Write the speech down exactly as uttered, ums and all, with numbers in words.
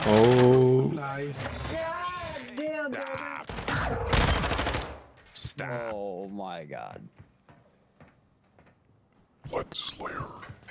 Oh. Nice. God damn, Stop. Stop. Oh my god. Blood Slayer.